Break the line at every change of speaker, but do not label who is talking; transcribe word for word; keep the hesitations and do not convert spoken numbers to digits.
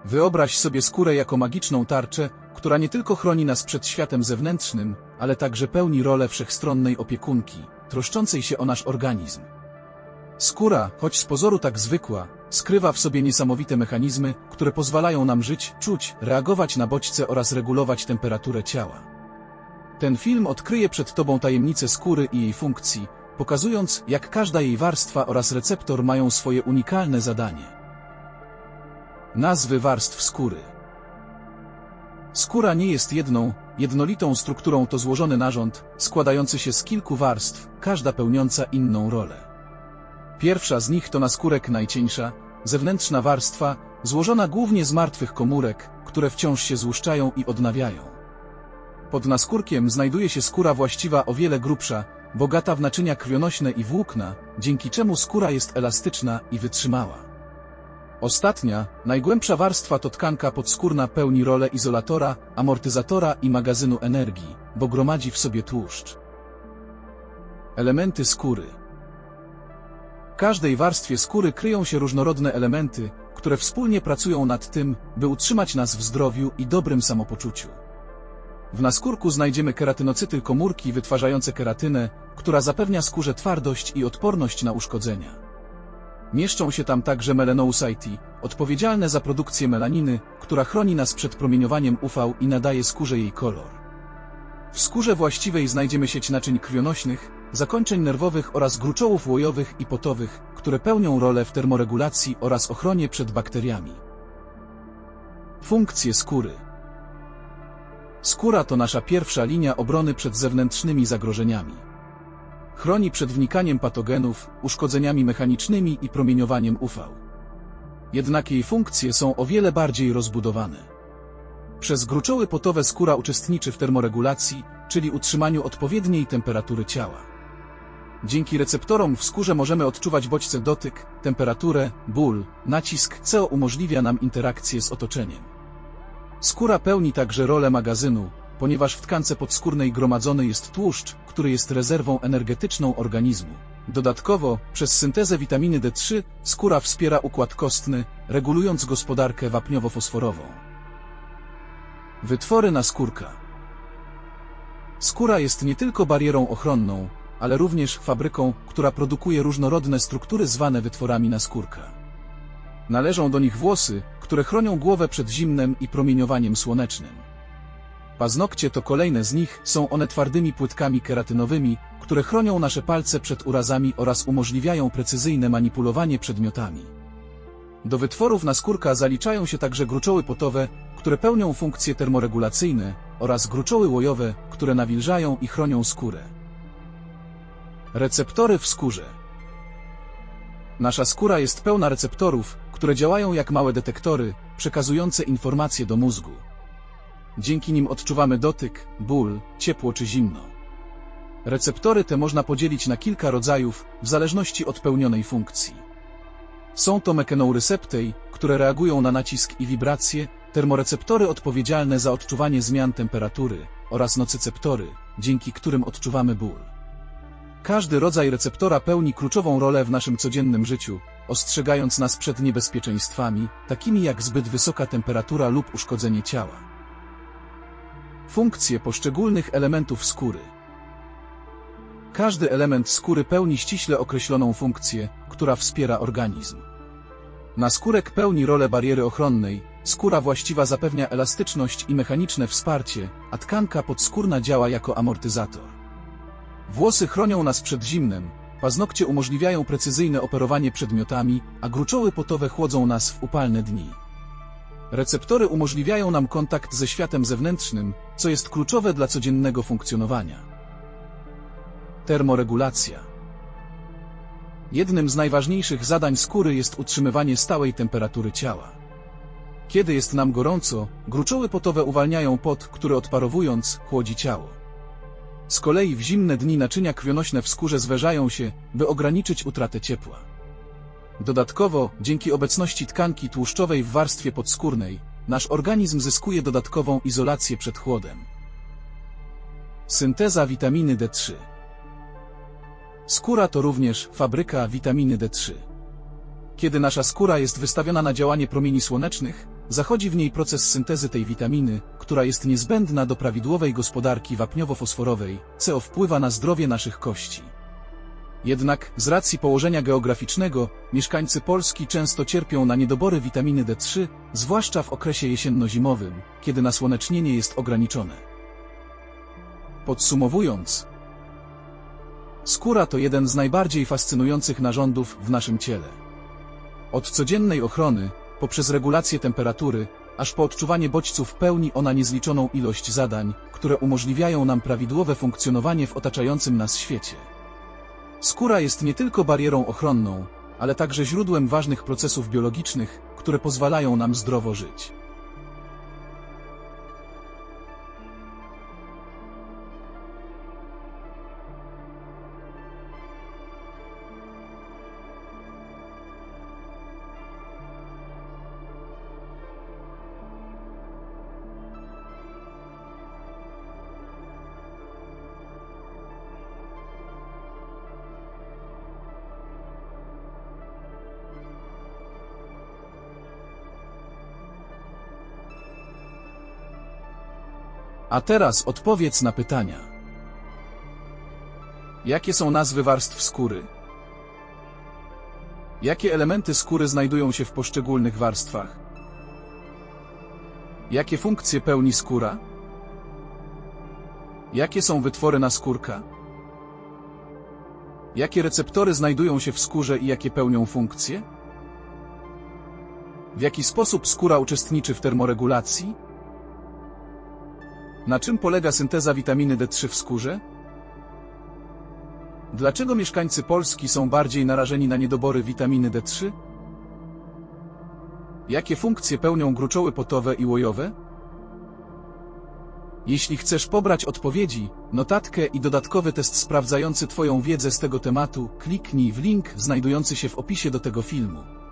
Wyobraź sobie skórę jako magiczną tarczę, która nie tylko chroni nas przed światem zewnętrznym, ale także pełni rolę wszechstronnej opiekunki, troszczącej się o nasz organizm. Skóra, choć z pozoru tak zwykła, skrywa w sobie niesamowite mechanizmy, które pozwalają nam żyć, czuć, reagować na bodźce oraz regulować temperaturę ciała. Ten film odkryje przed Tobą tajemnicę skóry i jej funkcji, pokazując, jak każda jej warstwa oraz receptor mają swoje unikalne zadanie. Nazwy warstw skóry. Skóra nie jest jedną, jednolitą strukturą, to złożony narząd, składający się z kilku warstw, każda pełniąca inną rolę. Pierwsza z nich to naskórek, najcieńsza, zewnętrzna warstwa, złożona głównie z martwych komórek, które wciąż się złuszczają i odnawiają. Pod naskórkiem znajduje się skóra właściwa, o wiele grubsza, bogata w naczynia krwionośne i włókna, dzięki czemu skóra jest elastyczna i wytrzymała. Ostatnia, najgłębsza warstwa to tkanka podskórna, pełni rolę izolatora, amortyzatora i magazynu energii, bo gromadzi w sobie tłuszcz. Elementy skóry. W każdej warstwie skóry kryją się różnorodne elementy, które wspólnie pracują nad tym, by utrzymać nas w zdrowiu i dobrym samopoczuciu. W naskórku znajdziemy keratynocyty, komórki wytwarzające keratynę, która zapewnia skórze twardość i odporność na uszkodzenia. Mieszczą się tam także melanocyty, odpowiedzialne za produkcję melaniny, która chroni nas przed promieniowaniem U V i nadaje skórze jej kolor. W skórze właściwej znajdziemy sieć naczyń krwionośnych, zakończeń nerwowych oraz gruczołów łojowych i potowych, które pełnią rolę w termoregulacji oraz ochronie przed bakteriami. Funkcje skóry. Skóra to nasza pierwsza linia obrony przed zewnętrznymi zagrożeniami. Chroni przed wnikaniem patogenów, uszkodzeniami mechanicznymi i promieniowaniem U V. Jednak jej funkcje są o wiele bardziej rozbudowane. Przez gruczoły potowe skóra uczestniczy w termoregulacji, czyli utrzymaniu odpowiedniej temperatury ciała. Dzięki receptorom w skórze możemy odczuwać bodźce, dotyk, temperaturę, ból, nacisk, co umożliwia nam interakcję z otoczeniem. Skóra pełni także rolę magazynu, ponieważ w tkance podskórnej gromadzony jest tłuszcz, który jest rezerwą energetyczną organizmu. Dodatkowo, przez syntezę witaminy D trzy, skóra wspiera układ kostny, regulując gospodarkę wapniowo-fosforową. Wytwory naskórka. Skóra jest nie tylko barierą ochronną, ale również fabryką, która produkuje różnorodne struktury zwane wytworami naskórka. Należą do nich włosy, które chronią głowę przed zimnem i promieniowaniem słonecznym. Paznokcie to kolejne z nich, są one twardymi płytkami keratynowymi, które chronią nasze palce przed urazami oraz umożliwiają precyzyjne manipulowanie przedmiotami. Do wytworów naskórka zaliczają się także gruczoły potowe, które pełnią funkcje termoregulacyjne, oraz gruczoły łojowe, które nawilżają i chronią skórę. Receptory w skórze. Nasza skóra jest pełna receptorów, które działają jak małe detektory, przekazujące informacje do mózgu. Dzięki nim odczuwamy dotyk, ból, ciepło czy zimno. Receptory te można podzielić na kilka rodzajów, w zależności od pełnionej funkcji. Są to mekanourecepty, które reagują na nacisk i wibracje, termoreceptory odpowiedzialne za odczuwanie zmian temperatury oraz nocyceptory, dzięki którym odczuwamy ból. Każdy rodzaj receptora pełni kluczową rolę w naszym codziennym życiu, ostrzegając nas przed niebezpieczeństwami, takimi jak zbyt wysoka temperatura lub uszkodzenie ciała. Funkcje poszczególnych elementów skóry. Każdy element skóry pełni ściśle określoną funkcję, która wspiera organizm. Naskórek pełni rolę bariery ochronnej, skóra właściwa zapewnia elastyczność i mechaniczne wsparcie, a tkanka podskórna działa jako amortyzator. Włosy chronią nas przed zimnem, paznokcie umożliwiają precyzyjne operowanie przedmiotami, a gruczoły potowe chłodzą nas w upalne dni. Receptory umożliwiają nam kontakt ze światem zewnętrznym, co jest kluczowe dla codziennego funkcjonowania. Termoregulacja. Jednym z najważniejszych zadań skóry jest utrzymywanie stałej temperatury ciała. Kiedy jest nam gorąco, gruczoły potowe uwalniają pot, który odparowując, chłodzi ciało. Z kolei w zimne dni naczynia krwionośne w skórze zwężają się, by ograniczyć utratę ciepła. Dodatkowo, dzięki obecności tkanki tłuszczowej w warstwie podskórnej, nasz organizm zyskuje dodatkową izolację przed chłodem. Synteza witaminy D trzy. Skóra to również fabryka witaminy D trzy. Kiedy nasza skóra jest wystawiona na działanie promieni słonecznych, zachodzi w niej proces syntezy tej witaminy, która jest niezbędna do prawidłowej gospodarki wapniowo-fosforowej, co wpływa na zdrowie naszych kości. Jednak, z racji położenia geograficznego, mieszkańcy Polski często cierpią na niedobory witaminy D trzy, zwłaszcza w okresie jesienno-zimowym, kiedy nasłonecznienie jest ograniczone. Podsumowując, skóra to jeden z najbardziej fascynujących narządów w naszym ciele. Od codziennej ochrony, poprzez regulację temperatury, aż po odczuwanie bodźców pełni ona niezliczoną ilość zadań, które umożliwiają nam prawidłowe funkcjonowanie w otaczającym nas świecie. Skóra jest nie tylko barierą ochronną, ale także źródłem ważnych procesów biologicznych, które pozwalają nam zdrowo żyć. A teraz odpowiedz na pytania. Jakie są nazwy warstw skóry? Jakie elementy skóry znajdują się w poszczególnych warstwach? Jakie funkcje pełni skóra? Jakie są wytwory naskórka? Jakie receptory znajdują się w skórze i jakie pełnią funkcje? W jaki sposób skóra uczestniczy w termoregulacji? Na czym polega synteza witaminy D trzy w skórze? Dlaczego mieszkańcy Polski są bardziej narażeni na niedobory witaminy D trzy? Jakie funkcje pełnią gruczoły potowe i łojowe? Jeśli chcesz pobrać odpowiedzi, notatkę i dodatkowy test sprawdzający Twoją wiedzę z tego tematu, kliknij w link znajdujący się w opisie do tego filmu.